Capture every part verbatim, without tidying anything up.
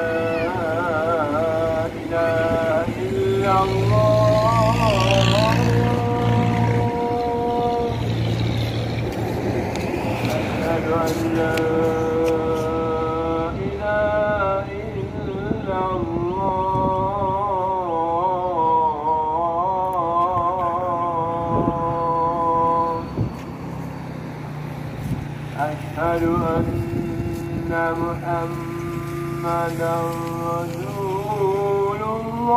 إله إلا الله أشهد أن لا إله إلا الله أشهد أن محمدا رسول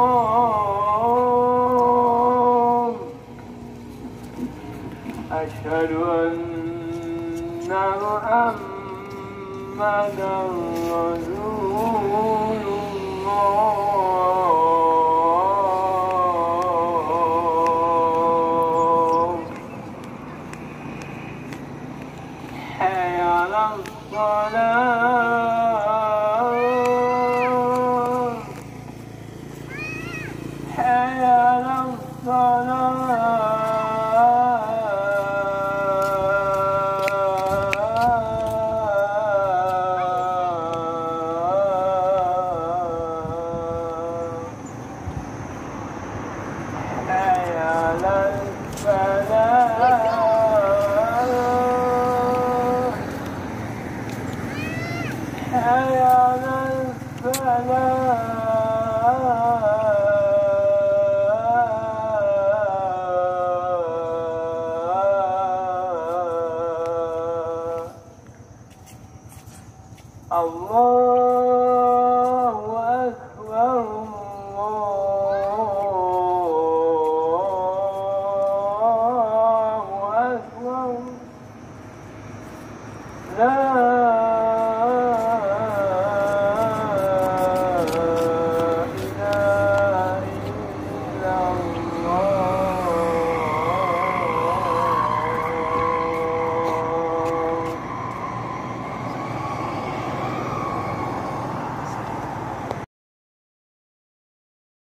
الله أشهد أن محمدا رسول الله حي على الصلاة حي على الصلاة حي على الفلاح حي على الفلاح الله أكبر الله أكبر لا